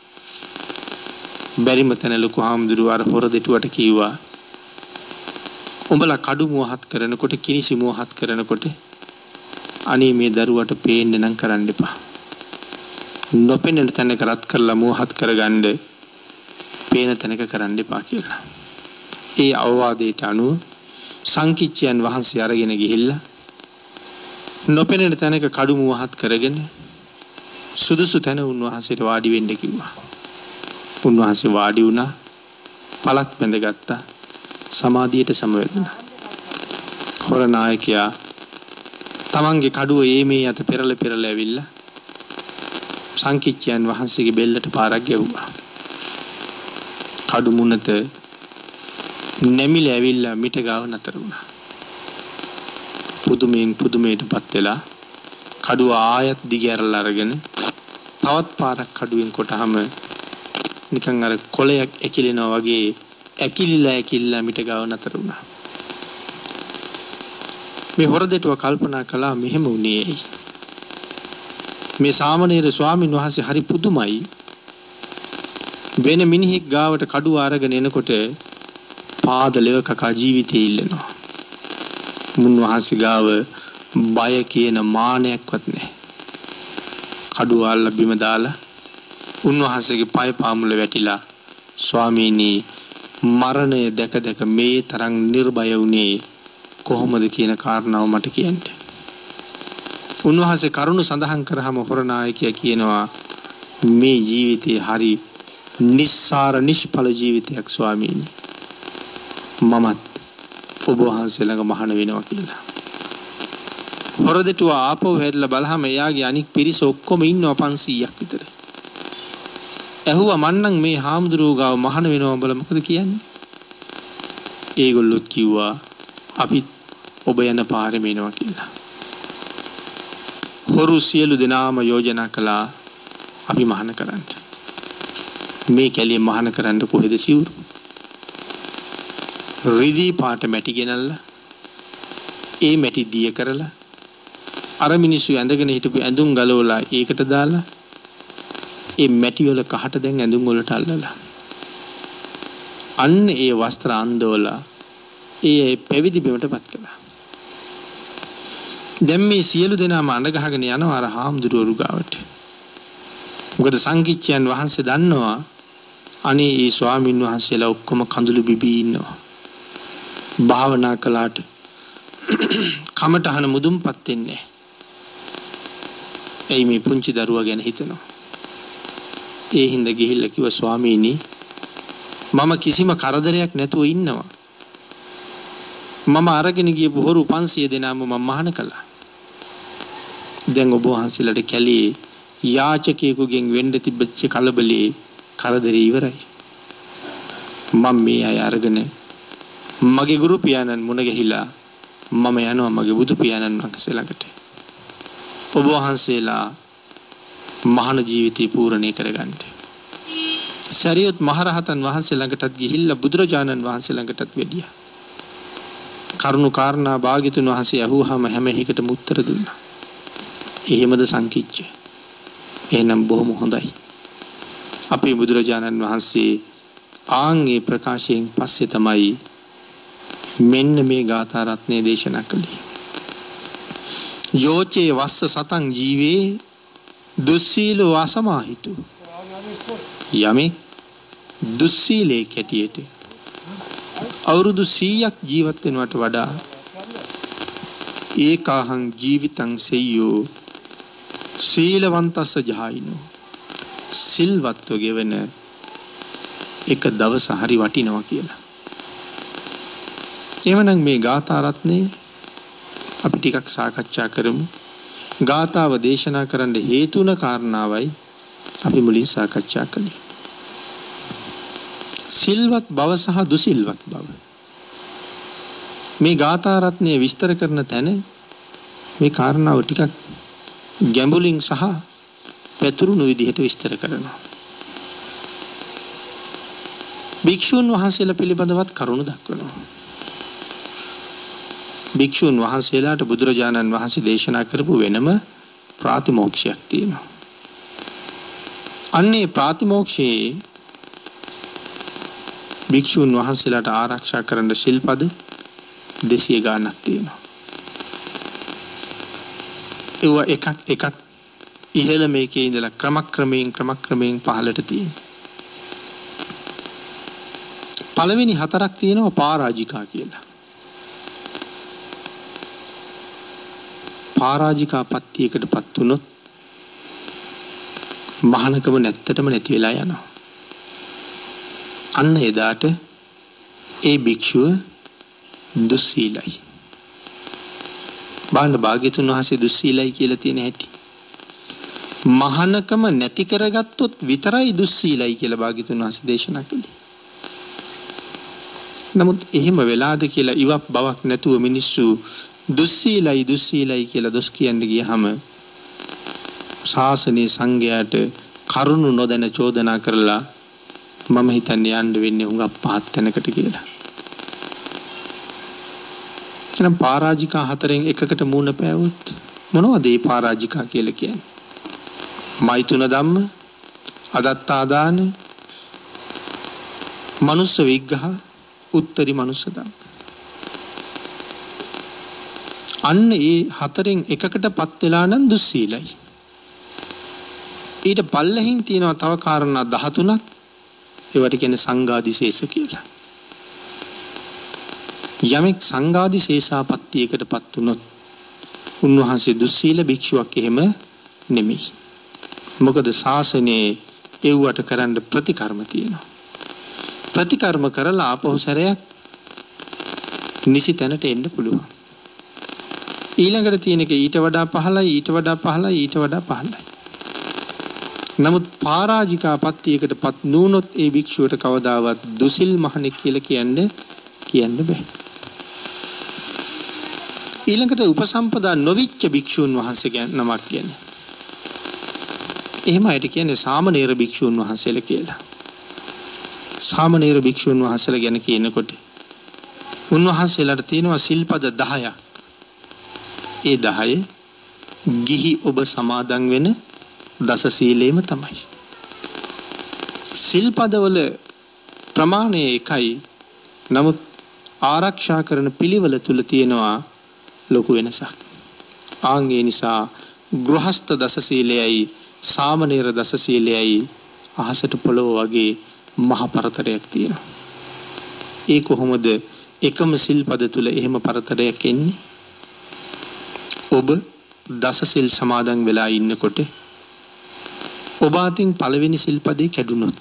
බැරිම තැන ලොකු හාමුදුරුවෝ අර හොර දෙටුවට කිව්වා උඹලා කඩු මුවහත් කරනකොට කිනිසි මුවහත් කරනකොට අනේ මේ දරුවට පේන්න නම් කරන්න එපා. නොපෙනෙන තැනක රත් කරලා මුවහත් කරගන්න පේන තැනක කරන්න එපා කියලා. ඒ අවවාදයට අනුව සංකිච්ඡයන් වහන්සේ අරගෙන ගිහිල්ලා නොපෙනෙන තැනක කඩු මුවහත් කරගෙන සුදුසු තැන උන්වහන්සේට වාඩි වෙන්න කිව්වා. උන්වහන්සේ වාඩි වුණා. පළක් බැඳගත්තා. සමාධියට සමවැදුණා. හොර නායකයා තමන්ගේ කඩුව ඒ මේ අත පෙරල පෙරල ඇවිල්ලා සංකිච්ඡයන් වහන්සේගේ බෙල්ලට පාරක් ගැව්වා. කඩු මුනත නැමිලා ඇවිල්ලා මිට ගාව නතර වුණා. පුදුමයෙන් පුදුමයටපත් වෙලා කඩුව ආයත් දිගහැරලා අරගෙන තවත් පාරක් කඩුවෙන් කොටහම නිකන් අර කොළයක් ඇකිලෙනවා වගේ ඇකිලිලා ඇකිලිලා මිට ගාව නතර වුණා. මේ හොර දෙටුව කල්පනා කළා මෙහෙම වුණේ ඇයි? මේ සාමණේර ස්වාමින් වහන්සේ හරි පුදුමයි. වෙන මිනිහෙක් ගාවට කඩුව අරගෙන එනකොට පාද ලෙව කකා ජීවිතේ ඉල්ලනවා. මුන්වහන්සේ ගාව බය කියන මානයක්වත් නැහැ. කඩුව අල්ල බිම දාලා උන්වහන්සේගේ පය පාමුල වැටිලා ස්වාමීනි මරණය දැක දැක මේ තරම් නිර්භය වුණේ කොහොමද කියන කාරණාව මට කියන්න. උන්වහන්සේ කරුණ සඳහන් කරාම හොර නායකයා කියනවා මේ ජීවිතේ හරි නිස්සාර නිෂ්ඵල ජීවිතයක් ස්වාමීනි. මමත් ඔබ වහන්සේ ළඟ මහාන වෙනවා කියලා. හොර දෙටුව ආපහු හැරිලා බලහම එයාගේ අනික් පිරිස ඔක්කොම ඉන්නවා පන්සීයක් විතර. ඇහුවා මන්නම් මේ හාමුදුරුවෝ ගාව මහාන වෙනවා උඹලා මොකද කියන්නේ? ඒගොල්ලොත් කිව්වා අපි ඔබ යන පාරෙම එනවා කියලා. හොරු සියලු දෙනාම යෝජනා කළා අපි මහාන කරන්න. මේ කැලිය මහාන කරන්න කොහෙද සිවුරු? රිදී පාට මැටි ගෙනල්ලා ඒ මැටි දිය කරලා අර මිනිස්සු ඇඳගෙන හිටපු ඇඳුම් ගලවලා ඒකට දාලා ඒ මැටි වල කහට දැන් ඇඳුම් වලට අල්ලලා අන්න ඒ වස්ත්‍ර අන්දවලා ඒ පැවිදි බිමටපත් කළා. දැන් මේ සියලු දෙනාම අඬ ගහගෙන යනවා අර හාමුදුරුවෝ ගාවට. මොකද සංකිච්ඡයන් වහන්සේ දන්නවා අනේ ඒ ස්වාමින් වහන්සේලා ඔක්කොම කඳුළු බිබී ඉන්නවා. භාවනා කළාට කමටහන මුදුන්පත් වෙන්නේ. එයි මේ පුංචි දරුවා ගැන හිතනවා. ඒ හින්දා ගිහිල්ලා කිව්වා ස්වාමීනි මම කිසිම කරදරයක් නැතුව ඉන්නවා. මම අරගෙන ගියපු හොරු පන්සිය දෙනාම මම මහාන කළා. දැන් ඔබ වහන්සේලාට කැලියේ යාචකයෙකුගෙන් වෙන්න තිබෙච්ච කලබලේ කරදරේ ඉවරයි. මම මේ අය අරගෙන මගේ ගුරු පියාණන් මුණ ගැහිලා මම යනවා මගේ බුදු පියාණන් වහන්සේ ළඟට. ඔබ වහන්සේලා මහාන ජීවිතය පූර්ණේ කරගන්න. සරියුත් මහරහතන් වහන්සේ ළඟටත් ගිහිල්ලා බුදුරජාණන් වහන්සේ ළඟටත් වැඩියා. කරුණු කාරණා භාග්‍යතුන් වහන්සේ අහුවාම හැම එකටම උත්තර දුන්නා. එහෙමද සංකිච්ඡ? එහෙනම් බොහොම හොඳයි. අපේ බුදුරජාණන් වහන්සේ ආන්ගේ ප්‍රකාශයෙන් පස්සේ තමයි මෙන්න මේ ගාථා රත්නය දේශනා කළේ. යෝචේ වස්ස සතං ජීවේ දුස්සීලෝ අසමාහිතු. යමෙක් දුස්සීලේ කැටියට අවුරුදු සීයක් ජීවත් වෙනවට වඩා ඒකාහං ජීවිතං සෙය්‍යෝ සීලවන්තස්ස ජහයිනෝ සිල්වත්ව ගෙවන එක දවස හරි වටිනවා කියලා. එවනම් මේ ගාථා රත්නේ අපි ටිකක් සාකච්ඡා කරමු. ගාථාව දේශනා කරන්න හේතු වුණ කාරණාවයි අපි මුලින් සාකච්ඡා කළේ. සිල්වත් බව සහ දුසිල්වත් බව. මේ ගාථා රත්නය විස්තර කරන තැන මේ කාරණාව ටිකක් ගැඹුරින් සහ පැතුරුණු විදිහට විස්තර කරනවා. භික්ෂුන් වහන්සේලා පිළිබඳවත් කරුණු දක්වනවා. භික්ෂුන් වහන්සේලාට බුදුරජාණන් වහන්සේ දේශනා කරපු වෙනම ප්‍රාතිමෝක්ෂයක් තියෙනවා. අන්නේ ප්‍රාතිමෝක්ෂයේ භික්ෂුන් වහන්සේලාට ආරක්ෂා කරන්න ශිල්පද දෙසිය ගාණක් තියෙනවා. ඒවා එකක් එකක් ඉහළ මේකේ ඉඳලා ක්‍රමක්‍රමයෙන් ක්‍රමක්‍රමයෙන් පහළට තියෙනවා. පළවෙනි හතරක් තියෙනවා පරාජිකා කියලා. පරාජිකා පත්තියකටපත් වුණොත් මහානකම නැත්තටම නැති වෙලා යනවා. අන්න එදාට ඒ භික්ෂුව දුස්සීලයි. බාණ්ඩ භාග්‍යතුන් වහන්සේ දුස්සීලයි කියලා තියෙන හැටි. මහානකම නැති කරගත්තොත් විතරයි දුස්සීලයි කියලා භාග්‍යතුන් වහන්සේ දේශනා කළේ. නමුත් එහෙම වෙලාද කියලා ඉවක් බවක් නැතුව මිනිස්සු දුස්සීලයි දුස්සීලයි කියලා දොස් කියන්න ගියහම ශාසනීය සංඝයාට කරුණු නොදැන චෝදනා කරලා මම හිතන්නේ යන්න වෙන්නේ හුඟක් පහත් තැනකට කියලා. එහෙනම් පරාජිකා හතරෙන් එකකට මූණ පෑවොත් මොනවද මේ පරාජිකා කියලා කියන්නේ? මෛතුන ධම්ම, අදත්තා දාන, මනුස්ස විග්ඝහ, උත්තරී මනුස්ස ධම්ම. අන්න ඒ හතරෙන් එකකටපත් වෙලා නම් දුස්සීලයි. ඊට පල්ලෙහින් තියෙනවා තව කාරණා දහතුනක්. ඒවට කියන්නේ සංඝාදිශේෂ කියලා. යමෙක් සංඝාදිශේෂාපත්තියකටපත් වුණොත් උන්වහන්සේ දුස්සීල භික්ෂුවක් එහෙම නෙමෙයි. මොකද ශාසනයේ එව්වට කරන්න ප්‍රතිකර්ම තියෙනවා. ප්‍රතිකර්ම කරලා ආපහු සැරයක් නිසි තැනට එන්න පුළුවන්. ඊළඟට තියෙන එක ඊට වඩා පහළයි ඊට වඩා පහළයි ඊට වඩා පහළයි. නමුත් පරාජිකා පත්තියකටපත් නුනොත් ඒ භික්ෂුවට කවදාවත් දුසිල් මහණෙක් කියලා කියන්නේ කියන්න බෑ. ඊළඟට උපසම්පදා නොවිච්ච භික්ෂූන් වහන්සේ ගැන නමක් කියන්නේ. එහෙම අයට කියන්නේ සාමණේර භික්ෂූන් වහන්සේලා කියලා. සාමණේර භික්ෂූන් වහන්සේලා ගැන කියනකොට උන්වහන්සේලාට තියෙනවා සිල්පද දහයක්. ඒ දහය ගිහි ඔබ සමාදන් වෙන දස සීලේම තමයි. සිල්පදවල ප්‍රමාණය එකයි. නමුත් ආරක්ෂා කරන පිළිවෙල තුල තියෙනවා ලොකු වෙනසක්. ආන් ඒ නිසා ගෘහස්ත දස සීලයයි සාමණේර දස සීලයයි අහසට පොළොව වගේ මහ පරතරයක් තියෙනවා. ඒ කොහොමද එකම සිල්පද තුල එහෙම පරතරයක් එන්නේ? ඔබ දස සිල් සමාදන් වෙලා ඉන්නකොට ඔබ අතින් පළවෙනි සිල්පදේ කැඩුනොත්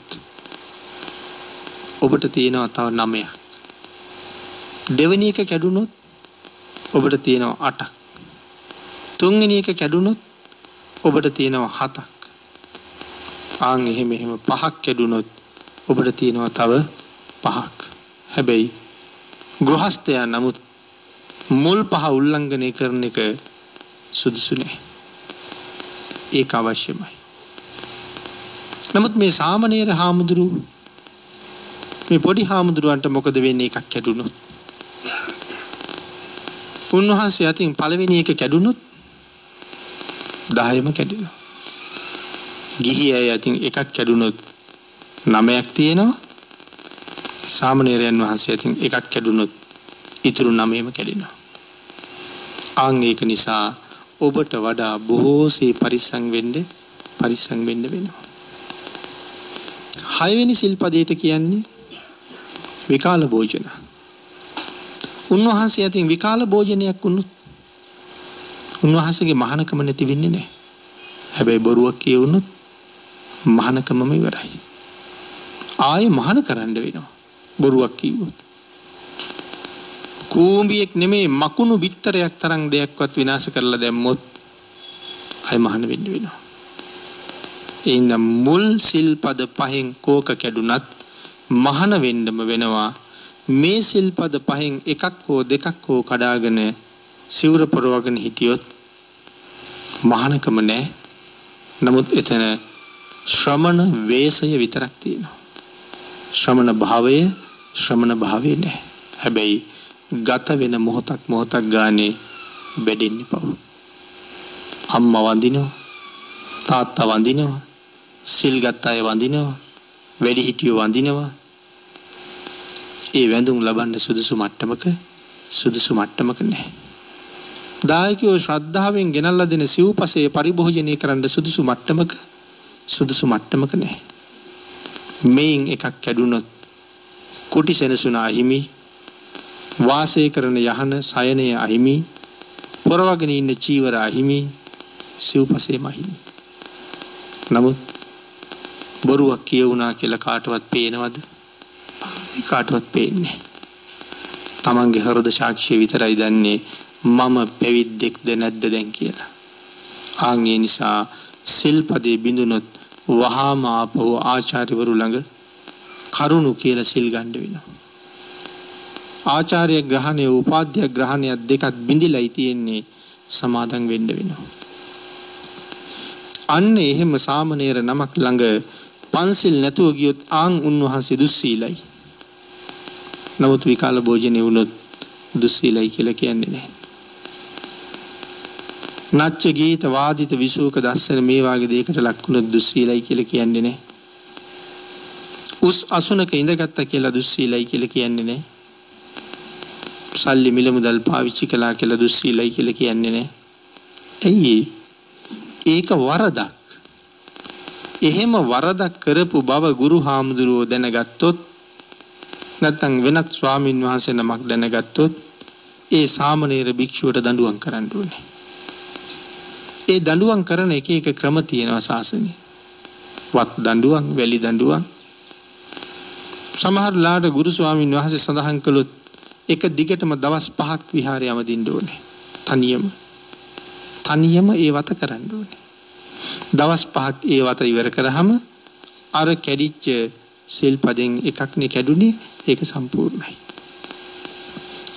ඔබට තියෙනවා තව නවයක්. දෙවෙනි එක කැඩුනොත් ඔබට තියෙනවා අටක්. තුන්වෙනි එක කැඩුනොත් ඔබට තියෙනවා හතක්. ආන් එහෙම එහෙම පහක් කැඩුනොත් ඔබට තියෙනවා තව පහක්. හැබැයි ගෘහස්තයා නමුත් මුල් පහ උල්ලංඝනය කරන එක සුදුසු නෑ. ඒක අවශ්‍යමයි. නමුත් මේ සාමණේර හාමුදුරුවෝ මේ පොඩි හාමුදුරුවන්ට මොකද වෙන්නේ එකක් කැඩුනොත්? උන්වහන්සේ අතින් පළවෙනි එක කැඩුනොත් දහයම කැඩෙනවා. ගිහි අය අතින් එකක් කැඩුනොත් නවයක් තියෙනවා. සාමණේරයන් වහන්සේ අතින් එකක් කැඩුනොත් ඉතුරු නවයම කැඩෙනවා. ආන් ඒක නිසා ඔබට වඩා බොහෝසේ පරිස්සම් වෙන්න පරිස්සම් වෙන්න වෙනවා. හයවෙනි සිල්පදයට කියන්නේ විකාල භෝජන. උන්වහන්සේ අතින් විකාල භෝජනයක් වුණොත් උන්වහන්සේගේ මහානකම නැති වෙන්නේ නැහැ. හැබැයි බොරුවක් කියවුනොත් මහානකමම ඉවරයි. ආයේ මහාන කරන්න වෙනවා. බොරුවක් කිව්වොත්. කූඹියෙක් නෙමේ මකුණු බිත්තරයක් තරම් දෙයක්වත් විනාශ කරලා දැම්මොත් ආයේ මහාන වෙන්න වෙනවා. එින්ද මුල් සිල්පද පහෙන් කෝක කැඩුනත් මහාන වෙන්නම වෙනවා. මේ සිල්පද පහෙන් එකක් හෝ දෙකක් හෝ කඩාගෙන සිවුර පොරවගෙන හිටියොත් මහානකම නැහැ. නමුත් එතන ශ්‍රමණ වේශය විතරක් තියෙනවා. ශ්‍රමණ භාවය ශ්‍රමණ භාවය නැහැ. හැබැයි ගත වෙන මොහොතක් මොහොතක් ගානේ බැඩෙන්නේ පව. අම්මා වඳිනවා, තාත්තා වඳිනවා, සිල් ගත්ත අය වඳිනවා, වැඩි හිටියෝ වඳිනවා. ඒ වැඳුම් ලබන්න සුදුසු මට්ටමක සුදුසු මට්ටමක නැහැ. දායකයෝ ශ්‍රද්ධාවෙන් ගෙනල්ලා දෙන සිව්පසයේ පරිභෝජනය කරන්න සුදුසු මට්ටමක සුදුසු මට්ටමක නැහැ. මේන් එකක් කැඩුනොත් කුටි සෙනසුන අහිමි, වාසය කරන යහන සයනය අහිමි, පොරවගෙන ඉන්න චීවර අහිමි, සිව්පසේම අහිමි. නමුත් බොරුවක් කියවුණා කියලා කාටවත් පේනවද? කාටවත් පේන්නේ නැහැ. තමන්ගේ හෘද සාක්ෂිය විතරයි දන්නේ මම පැවිද්දෙක්ද නැද්ද දැන් කියලා. ආන් ඒ නිසා සිල්පදේ බිඳුනොත් වහාම ආපහු ආචාර්යවරු ළඟ කරුණු කියලා සිල් ගන්න වෙනවා. ආචාර්ය ග්‍රහණය උපාධ්‍ය ග්‍රහණය දෙකත් බිඳිලායි තියෙන්නේ. සමාදන් වෙන්න වෙනවා. අන්න එහෙම සාමණේර නමක් ළඟ පන්සිල් නැතුව ගියොත් ආන් උන්වහන්සේ දුස්සීලයි. නමුත් විකාල භෝජනේ වුණොත් දුස්සීලයි කියලා කියන්නේ නැහැ. නච්ච ගීත වාදිත විසූක දස්සන මේ වාගේ දෙයකට ලක්ුණොත් දුස්සීලයි කියලා කියන්නේ නැහැ. උස් අසුනක ඉඳගත්තා කියලා දුස්සීලයි කියලා කියන්නේ නැහැ. සල්ලි මිල මුදල් පාවිච්චි කළා කියලා දුස්සීලයි කියලා කියන්නේ නැහැ. එයි ඒක වරදක්. එහෙම වරදක් කරපු බව ගුරු හාමුදුරුවෝ දැනගත්තොත් නැත්නම් වෙනත් ස්වාමින් වහන්සේ නමක් දැනගත්තොත් ඒ සාමණේර භික්ෂුවට දඬුවම් කරන්න ඕනේ. ඒ දඬුවම් කරන එක එක ක්‍රම තියෙනවා ශාසනයේ. වත් දඬුවම්, වැලි දඬුවම්. සමහර ලාට ගුරු ස්වාමින් වහන්සේ සඳහන් කළොත් එක දිගටම දවස් පහක් විහාරය යමදින්න ඕනේ. තනියම. තනියම ඒ වත කරන්න ඕනේ. දවස් පහක් ඒ වත ඉවර කරාම අර කැඩිච්ච සිල්පදෙන් එකක්නේ කැඩුනේ ඒක සම්පූර්ණයි.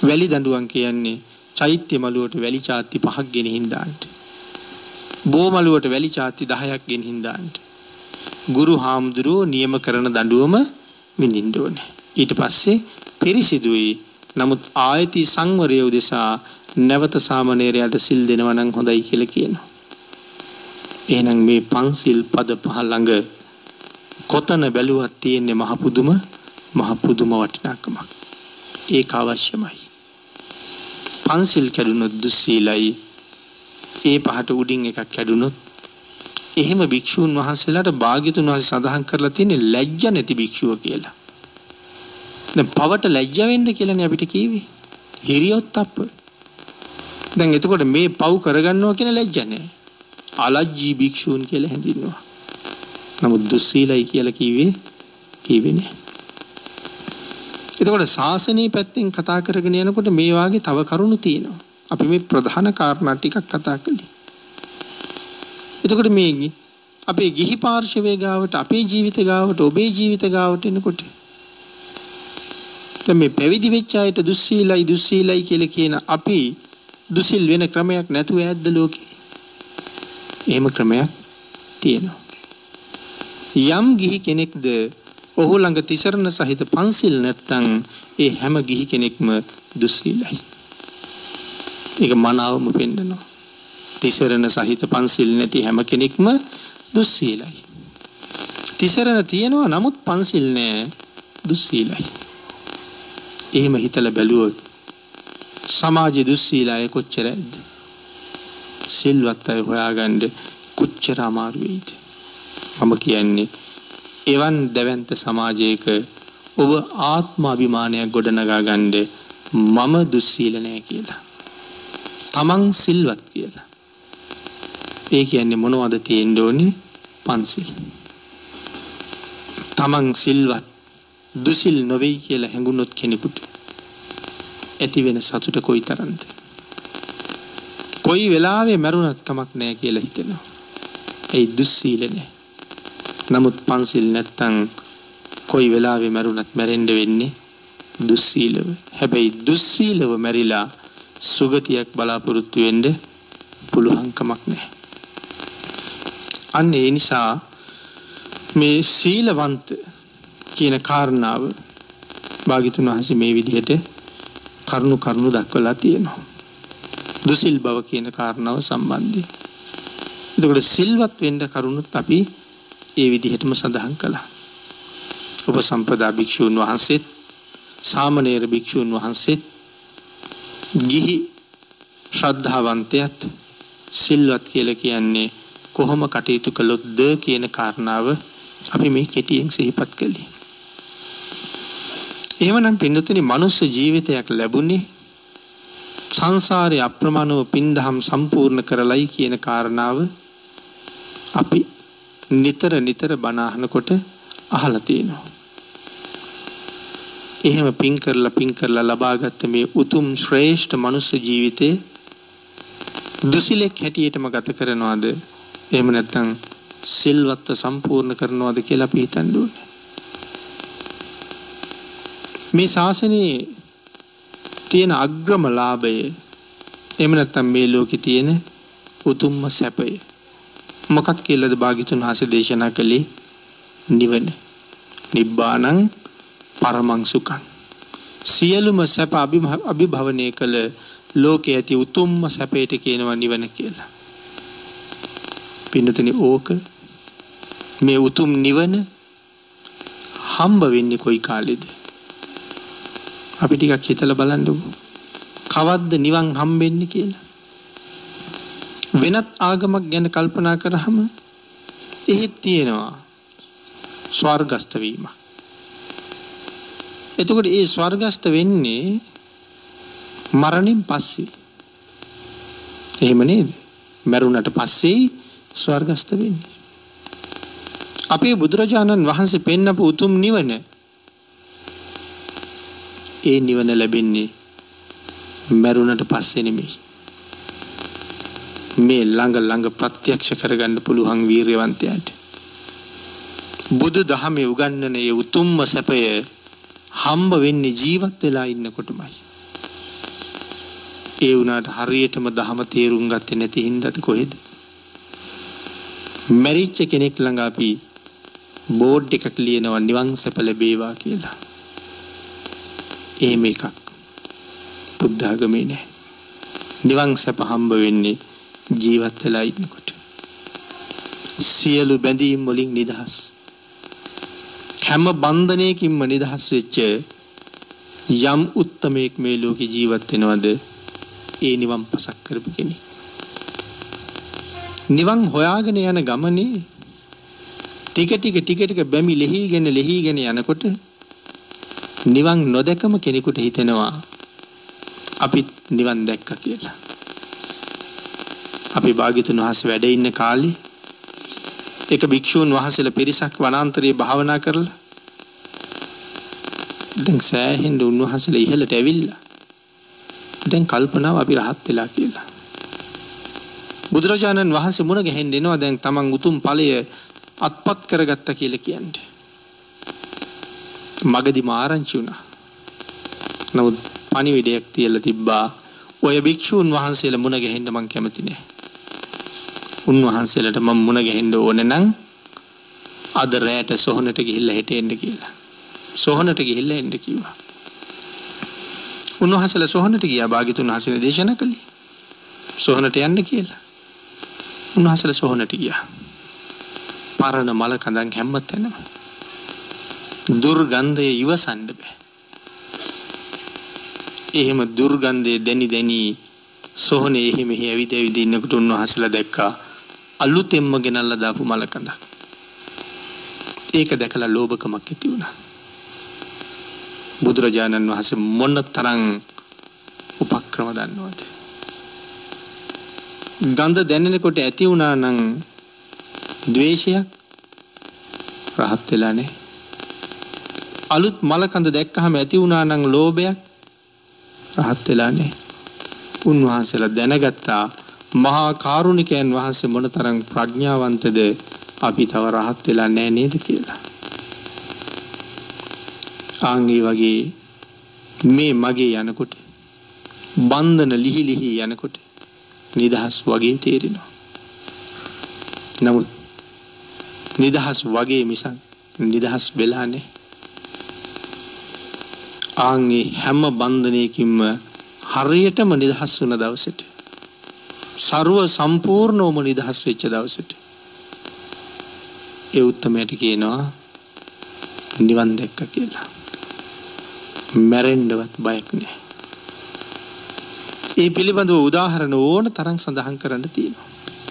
වැලි දඬුවම් කියන්නේ චෛත්‍ය මළුවට වැලි චාත්ති පහක් ගෙනින් දාන්න. බෝ මළුවට වැලි චාත්ති දහයක් ගෙනින් දාන්න. ගුරු හාමුදුරුවෝ නියම කරන දඬුවම විඳින්න ඕනේ. ඊට පස්සේ පිරිසිදුයි. නමුත් ආයති සංවරය උදෙසා නැවත සාමණේරයාට සිල් දෙනවා නම් හොඳයි කියලා කියනවා. එහෙනම් මේ පන්සිල් පද පහ ළඟ කොතන බැලුවත් තියෙන්නේ මහ පුදුම මහ පුදුම වටිනාකමක්. ඒක අවශ්‍යමයි. පන්සිල් කැඩුනොත් දුස්සීලයි. ඒ පහට උඩින් එකක් කැඩුනොත් එහෙම භික්ෂූන් වහන්සේලාට භාග්‍යතුන් වහන්සේ සඳහන් කරලා තියෙන්නේ ලැජ්ජ නැති භික්ෂුව කියලා. දැන් පවට ලැජ්ජ වෙන්න කියලානේ අපිට කිව්වේ. හිරියොත් අප්ප. දැන් එතකොට මේ පව් කරගන්නවා කියන ලැජ්ජ නැහැ. අලජ්ජී භික්ෂූන් කියලා හැඳින්වුවා. නමුත් දුස්සීලයි කියලා කිව්වේ කිව්වේ නෑ. එතකොට ශාසනීය පැත්තෙන් කතා කරගෙන යනකොට මේ වාගේ තව කරුණු තියෙනවා. අපි මේ ප්‍රධාන කාරණා ටිකක් කතා කළේ. එතකොට මේ අපේ ගිහි පාර්ශවයේ ගාවට අපේ ජීවිත ගාවට ඔබේ ජීවිත ගාවට එනකොට දැන් මේ පැවිදි වෙච්ච අයට දුස්සීලයි දුස්සීලයි කියලා කියන අපි දුසිල් වෙන ක්‍රමයක් නැතුව ඇද්ද ලෝකේ? එහෙම ක්‍රමයක් තියෙනවා. යම් ගිහි කෙනෙක්ද ඔහු ළඟ තිසරණ සහිත පන්සිල් නැත්නම් ඒ හැම ගිහි කෙනෙක්ම දුස්සීලයි. ඒක මනාවම පෙන්නනවා. තිසරණ සහිත පන්සිල් නැති හැම කෙනෙක්ම දුස්සීලයි. තිසරණ තියෙනවා නමුත් පන්සිල් නැහැ දුස්සීලයි. එහෙම හිතලා බැලුවොත් සමාජයේ දුස්සීලය කොච්චරද? සිල්වත් අය හොයාගන්න කොච්චර අමාරු වෙයිද? මම කියන්නේ එවන් දැවැන්ත සමාජයක ඔබ ආත්ම අභිමානයක් ගොඩනගා ගන්න මම දුස්සීල නැහැ කියලා. තමන් සිල්වත් කියලා. ඒ කියන්නේ මොනවද තියෙන්න ඕනේ? පන්සිල්. තමන් සිල්වත් දුසිල් නොවේ කියලා හැඟුණොත් කෙනෙකුට ඇති වෙන සතුට කොයිතරම්ද? කොයි වෙලාවෙ මරුණත් කමක් නැහැ කියලා හිතෙනවා. ඒ දුස්සීල නැහැ. නමුත් පන්සිල් නැත්තම් කොයි වෙලාවෙ මරුණත් මැරෙන්න වෙන්නේ දුස්සීලව. හැබැයි දුස්සීලව මැරිලා සුගතියක් බලාපොරොත්තු වෙන්න පුළුවන් කමක් නැහැ. අන්න ඒ නිසා මේ සීලවන්ත කියන කාරණාව භාග්‍යතුන් වහන්සේ මේ විදිහට කරුණු කරුණු දක්වලා තියෙනවා. දුසිල් බව කියන කාරණාව සම්බන්ධයෙන්. එතකොට සිල්වත් වෙන්න කරුණුත් අපි ඒ විදිහටම සඳහන් කළා. උපසම්පදා භික්ෂූන් වහන්සේත් සාමණේර භික්ෂූන් වහන්සේත් ගිහි ශ්‍රද්ධාවන්තයත් සිල්වත් කියලා කියන්නේ කොහොම කටයුතු කළොත්ද කියන කාරණාව අපි මේ කෙටියෙන් සිහිපත් කළේ. එහෙමනම් පින්නතුනි මනුස්ස ජීවිතයක් ලැබුණේ සංසාරේ අප්‍රමාණව පින්දහම් සම්පූර්ණ කරලයි කියන කාරණාව අපි නිතර නිතර බණ අහනකොට අහලා තියෙනවා. එහෙම පින් කරලා පින් කරලා ලබාගත්ත මේ උතුම් ශ්‍රේෂ්ඨ මනුස්ස ජීවිතේ දුසිලෙක් හැටියටම ගත කරනවාද? එහෙම නැත්නම් සිල්වත්ව සම්පූර්ණ කරනවාද කියලා අපි හිතන්න ඕනේ. මේ ශාසනයේ තියෙන අග්‍රම ලාභය එහෙම නැත්නම් මේ ලෝකේ තියෙන උතුම්ම සැපය මොකක් කියලාද භාග්‍යතුන් වහන්සේ දේශනා කළේ? නිවන. නිබ්බානං පරමං සුඛං. සියලුම සැප අභිභවනය කළ ලෝකයේ ඇති උතුම්ම සැපයට කියනවා නිවන කියලා. පින්නතුනි ඕක මේ උතුම් නිවන හම්බ වෙන්නේ කොයි කාලෙද? අපි ටිකක් හිතලා බලන්නකෝ. කවද්ද නිවන් හම්බෙන්නේ කියලා? වෙනත් ආගමක් ගැන කල්පනා කරාම එහෙත් තියෙනවා ස්වර්ගස්ත වීම. එතකොට ඒ ස්වර්ගස්ත වෙන්නේ මරණයෙන් පස්සේ. එහෙම නේද? මරුණට පස්සේ ස්වර්ගස්ත වෙන්නේ. අපේ බුදුරජාණන් වහන්සේ පෙන්නපු උතුම් නිවන ඒ නිවන ලැබෙන්නේ මරුණට පස්සේ නෙමෙයි. මේ ළඟ ළඟ ප්‍රත්‍යක්ෂ කරගන්න පුළුවන් වීරයවන්තයාට බුදු දහමේ උගන්වන ඒ උතුම්ම සැපය හම්බ වෙන්නේ ජීවත් වෙලා ඉන්නකොටමයි. ඒ වුණාට හරියටම දහම තේරුම් ගත්තේ නැති හින්දාද කොහෙද? මැරිච්ච කෙනෙක් ළඟ අපි බෝඩ් එකක් ලියනවා නිවන් සැප ලැබේවා කියලා. එහෙම එකක් බුද්ධ ආගමේ නැහැ. නිවන් සැප හම්බ වෙන්නේ ජීවත් වෙලා ඉන්නකොට. සියලු බැඳීම් වලින් නිදහස්. හැම බන්ධනයකින්ම නිදහස් වෙච්ච යම් උත්තමයෙක් මේ ලෝකේ ජීවත් වෙනවද? ඒ නිවන් පසක් කරපු කෙනෙක්. නිවන් හොයාගෙන යන ගමනේ ටික ටික ටික ටික බැමි ලෙහිගෙන ලෙහිගෙන යනකොට නිවන් නොදැකම කෙනෙකුට හිතෙනවා අපි නිවන් දැක්කා කියලා. අපි භාග්‍යතුන් වහන්සේ වැඩ ඉන්න කාලේ එක භික්ෂූන් වහන්සේලා පිරිසක් වනාන්තරයේ භාවනා කරලා දැන් සෑහෙන උන්වහන්සේලා ඉහළට ඇවිල්ලා දැන් කල්පනාව අපි රහත් වෙලා කියලා. බුදුරජාණන් වහන්සේ මුණ ගැහෙන්න එනවා දැන් තමන් උතුම් ඵලය අත්පත් කරගත්තා කියලා කියන්නේ. මගදී මාරංචි වුණා. නමුත් පණිවිඩයක් තියලා තිබ්බා ඔය භික්ෂූන් වහන්සේලා මුණ ගැහෙන්න මං කැමති නෑ. උන්වහන්සේලාට මම මුණ ගැහෙන්න ඕනේ නම් අද රැයට සොහනට ගිහිල්ලා හෙට එන්න කියලා. සොහනට ගිහිල්ලා එන්න කිව්වා. උන්වහන්සේලා සොහනට ගියා භාග්‍යතුන් වහන්සේ දේශනා කළේ. සොහනට යන්න කියලා. උන්වහන්සේලා සොහනට ගියා. පරණ මල කඳන් හැමතැනම දුර්ගන්ධය ඉවසන්න බෑ. එහෙම දුර්ගන්ධය දැනි දැනි සොහනේ එහෙම ඇවිද ඇවිද ඉන්නකොට උන්වහන්සේලා දැක්කා අලුතෙන්ම ගෙනල්ලා දාපු මල කඳක්. ඒක දැකලා ලෝභකමක් ඇති වුණා. බුදුරජාණන් වහන්සේ මොන තරම් උපක්‍රම දන්නවද? ගඳ දැනෙනකොට ඇති වුණා නම් ද්වේෂයක් රහත් වෙලා නැහැ. අලුත් මල කඳ දැක්කහම ඇති වුණා නම් ලෝභයක් රහත් වෙලා නැහැ. උන්වහන්සේලා දැනගත්තා මහා කාරුණිකයන් වහන්සේ මොනතරම් ප්‍රඥාවන්තද අපි තව රහත් වෙලා නැහැ නේද කියලා. ආන්ගේ වගේ මේ මගේ යනකොට බන්ධන ලිහි ලිහි යනකොට නිදහස් වගේ තේරෙනවා. නමුත් නිදහස් වගේ මිසක් නිදහස් වෙලා නැහැ. ආන්ගේ හැම බන්ධනයකින්ම හරියටම නිදහස් වුණ දවසට ਸਰව සම්පූර්ණවම නිදහස් වෙච්ච දවසට ඒ උත්තමයට කියනවා නිවන් දැක්ක කියලා. මැරෙන්නවත් බයක් නැහැ. ඒ පිළිබඳව උදාහරණ ඕන තරම් සඳහන් කරන්න තියෙනවා.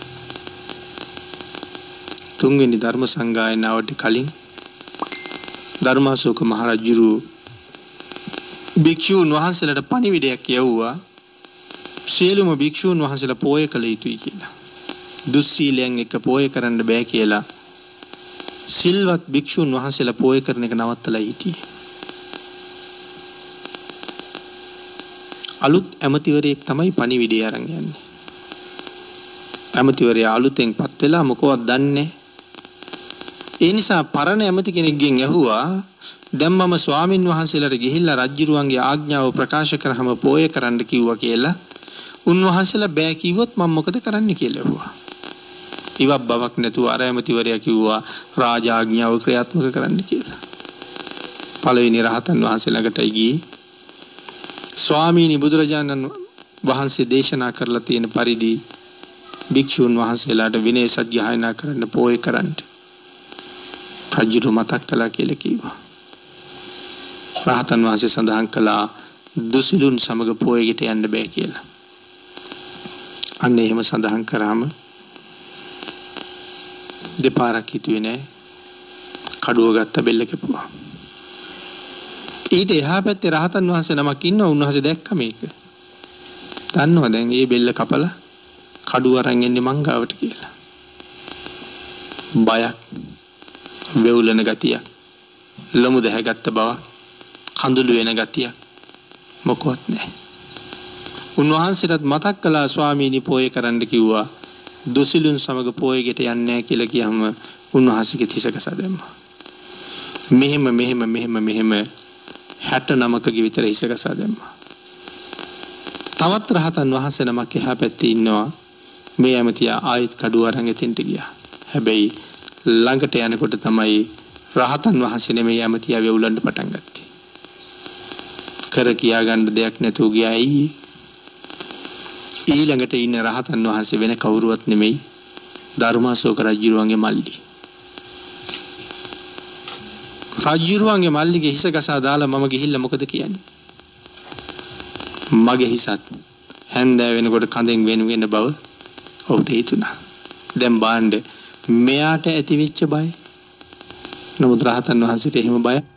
තුන්වෙනි ධර්ම සංගායනාවට කලින් ධර්මාශෝක මහ රජුරු භික්ෂූන් වහන්සේලාට පණිවිඩයක් යවුවා. සියලුම භික්ෂූන් වහන්සේලා පෝය කළ යුතුයි කියලා. දුස්සීලයන් එක්ක පෝය කරන්න බෑ කියලා සිල්වත් භික්ෂූන් වහන්සේලා පෝය කරන එක නවත්තලා හිටියේ. අලුත් ඇමතිවරයෙක් තමයි පණිවිඩය අරන් යන්නේ. ඇමතිවරයා අලුතෙන් පත් වෙලා මොකවත් දන්නේ. ඒ නිසා පරණ ඇමති කෙනෙක්ගෙන් ඇහුවා දැන් මම ස්වාමින් වහන්සේලාට ගිහිල්ලා රජුරුවන්ගේ ආඥාව ප්‍රකාශ කරාම පෝය කරන්න කිව්වා කියලා. උන්වහන්සේලා බෑ කිව්වොත් මම මොකද කරන්න කියලා ඇහුවා. ඉවක් බවක් නැතුව අර ඇමතිවරයා කිව්වා රාජ ආඥාව ක්‍රියාත්මක කරන්න කියලා. පළවෙනි රහතන් වහන්සේ ළඟටයි ගියේ. ස්වාමීනි බුදුරජාණන් වහන්සේ දේශනා කරලා තියෙන පරිදි භික්ෂූන් වහන්සේලාට විනය සත්‍යයනා කරන්න පෝය කරන්න. රජුට මතක් කළා කියලා කිව්වා. රහතන් වහන්සේ සඳහන් කළා දුසිලුන් සමග පෝයකට යන්න බෑ කියලා. අන්න එහෙම සඳහන් කරාම දෙපාරක් හිතුවේ නෑ. කඩුව ගත්ත බෙල්ල කැපුවා. ඊට එහා පැත්තේ රහතන් වහන්සේ නමක් ඉන්නවා. උන්වහන්සේ දැක්ක මේක. දන්නවා දැන් මේ බෙල්ල කපලා කඩුව අරන් එන්නේ මං ගාවට කියලා. බයක්, වෙවුලන ගතිය, ලොමු දැහැගත්ත බව, කඳුළු වෙන ගතිය මොකවත් නැහැ. උන්වහන්සේට මතක් කළා ස්වාමීනි පෝය කරන්න කිව්වා. දුසිලුන් සමග පෝයකට යන්නේ නැහැ කියලා කියහම උන්වහන්සේගේ තිසකස දැම්මා. මෙහෙම මෙහෙම මෙහෙම මෙහෙම හැට නවකගේ විතර හිසකස දැම්මා. තවත් රහතන් වහන්සේ නමක් එහා පැත්තේ ඉන්නවා. මේ ඇමතියා ආයෙත් කඩුව අරන් එතෙන්ට ගියා. හැබැයි ළඟට යනකොට තමයි රහතන් වහන්සේ නෙමෙයි ඇමතියා වෙවුලන්න පටන් ගත්තේ. කර කියා ගන්න දෙයක් නැතුව ගියා. ඇයි? ඊළඟට ඉන්න රහතන් වහන්සේ වෙන කවුරුවත් නෙමෙයි ධර්මාශෝක රජුරුවන්ගේ මල්ලි. රජුරුවන්ගේ මල්ලිගේ හිස ගසා දාලා මම ගිහිල්ලා මොකද කියන්නේ? මගේ හිසත් හැන්දෑ වෙනකොට කඳෙන් වෙන වෙන බව ඔහුට හිතුණා. දැන් බාණ්ඩ මෙයාට ඇති වෙච්ච බය. නමුත් රහතන් වහන්සේට එහෙම බයක්